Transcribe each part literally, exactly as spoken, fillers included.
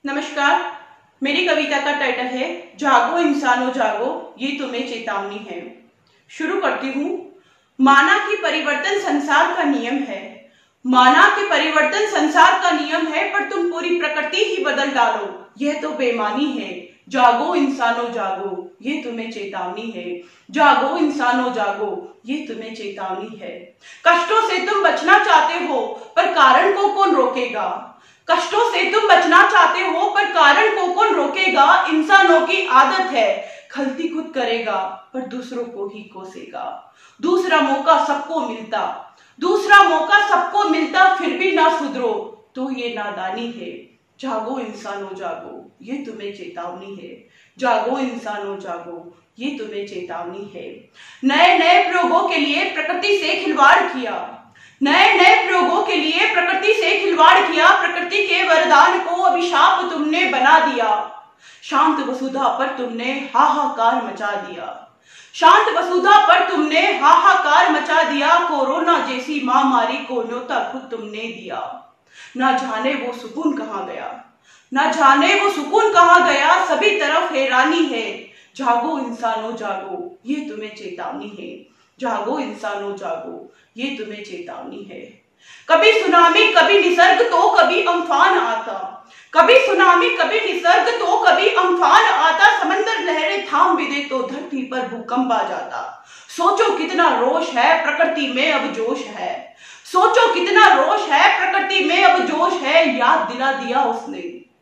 नमस्कार। मेरी कविता का टाइटल है जागो इंसानों जागो, ये तुम्हें चेतावनी है। शुरू करती हूँ। माना कि परिवर्तन संसार का नियम है, माना कि परिवर्तन संसार का नियम है, पर तुम पूरी प्रकृति ही बदल डालो, यह तो बेईमानी है। जागो इंसानों जागो, ये तुम्हें चेतावनी है। जागो इंसानों जागो, ये तुम्हें चेतावनी है। कष्टों से तुम बचना चाहते हो, पर कारण को कौन रोकेगा। कष्टों से तुम बचना चाहते हो, पर कारण को कौन रोकेगा। इंसानों की आदत है, गलती खुद करेगा पर दूसरों को ही कोसेगा। दूसरा मौका सबको मिलता, दूसरा मौका सबको मिलता, फिर भी ना सुधरो तो ये नादानी है। जागो इंसानों जागो, ये तुम्हें चेतावनी है। जागो इंसानों जागो, ये तुम्हें चेतावनी है। नए नए प्रयोगों के लिए प्रकृति से खिलवाड़ किया, नए नए प्रयोगों के लिए प्रकृति से खिलवाड़ किया। प्रकृति के वरदान को अभिशाप तुमने बना दिया। शांत वसुधा पर तुमने हाहाकार मचा दिया, शांत वसुधा पर तुमने हाहाकार मचा दिया। कोरोना जैसी महामारी को न्योता खुद तुमने दिया। ना जाने वो सुकून कहाँ गया, ना जाने वो सुकून कहाँ गया, सभी तरफ हैरानी है। जागो इंसानों जागो, ये तुम्हें चेतावनी है। जागो इंसानों जागो, ये तुम्हें चेतावनी है। कभी सुनामी कभी निसर्ग तो कभी अम्फान आता, कभी सुनामी कभी निसर्ग तो कभी अम्फान आता। समंदर लहरें थाम भी दे तो धरती पर भूकंप आ जाता। सोचो कितना रोष है प्रकृति में अब जोश है, सोचो कितना रोष है प्रकृति में अब जोश है। याद दिला दिया उसने,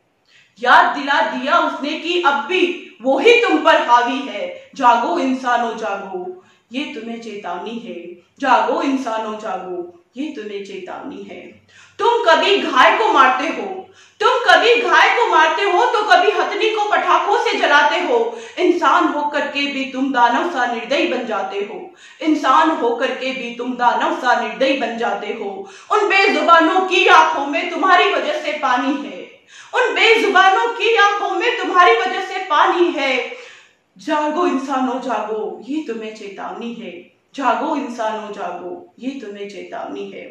याद दिला दिया उसने कि अब भी वो ही तुम पर हावी है। जागो इंसानों जागो, ये तुम्हें चेतावनी है। जागो इंसानों जागो, ये तुम्हें चेतावनी है। तुम कभी घाय को मारते हो, तुम कभी घाय को मारते हो तो कभी हथनी को पटाखों से जलाते हो। इंसान होकर के भी तुम दानव सा निर्दयी बन जाते हो, इंसान होकर के भी तुम दानव सा निर्दयी बन जाते हो। उन बेजुबानों की आंखों में तुम्हारी वजह से पानी है, उन बेजुबानों की आंखों में तुम्हारी वजह से पानी है। जागो इंसानों जागो, ये तुम्हें चेतावनी है। जागो इंसानों जागो, ये तुम्हें चेतावनी है।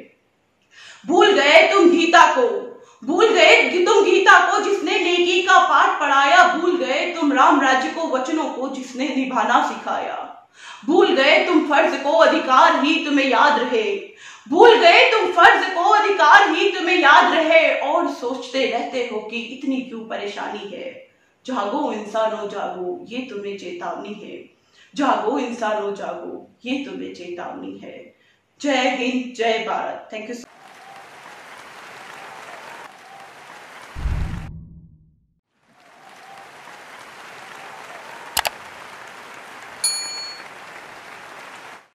भूल गए तुम गीता को, भूल गए तुम गीता को जिसने नेकी का पाठ पढ़ाया। भूल गए तुम राम राज्य को वचनों को जिसने निभाना सिखाया। भूल गए तुम फर्ज को अधिकार ही तुम्हें याद रहे, भूल गए तुम फर्ज को अधिकार ही तुम्हें याद रहे। और सोचते रहते हो कि इतनी क्यों परेशानी है। जागो इंसानों जागो, ये तुम्हें चेतावनी है। जागो इंसानों जागो, ये तुम्हें चेतावनी है। जय हिंद, जय भारत। Thank you.